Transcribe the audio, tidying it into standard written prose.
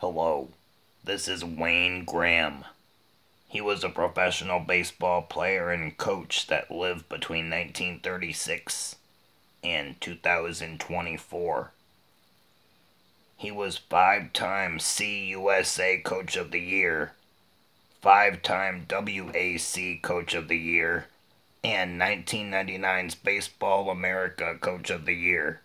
Hello, this is Wayne Graham. He was a professional baseball player and coach that lived between 1936 and 2024. He was 5-time CUSA Coach of the Year, 5-time WAC Coach of the Year, and 1999's Baseball America Coach of the Year.